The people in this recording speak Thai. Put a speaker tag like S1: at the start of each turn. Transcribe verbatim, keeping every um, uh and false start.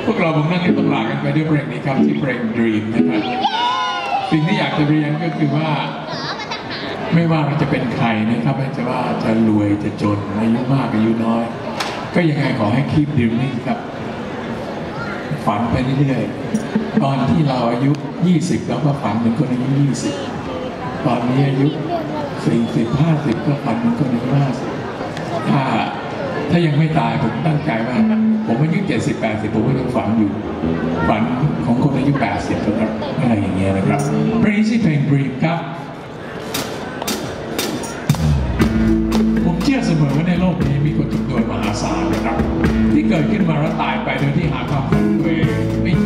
S1: วกเราบางนั่งต้องลากันไปด้วยเพลงนี้ครับที่เพลง Dream นะครับสิ่งที่อยากจะเรียนก็คือว่าไม่ว่าเราจะเป็นใครนะครับไม่ว่าจะรวยจะจนอายุมากอายุน้อยก็ยังไงขอให้ keep dreaming ครับฝันไปเรื่อยๆตอนที่เราอายุยี่สิบเราก็ฝันเหมือนคนอายุยี่สิบตอนนี้อายุสี่สิบห้าสิบก็ฝันเหมือนคนอายุห้าสิบถ้าถ้ายังไม่ตายผมตั้งใจว่าผมอายุเจ็ดสิบแปดสิบผมก็ยังฝันอยู่ฝันของคนอายุแปดสิบนะครับอะไรอย่างเงี้ยนะครับเพลงชื่อเพลง Dream ครับผมเชื่อเสมอว่าในโลกนี้มีคนจำนวนมหาศาลนะครับที่เกิดขึ้นมาแล้วตายไปโดยที่หาความฝันตัวเองไม่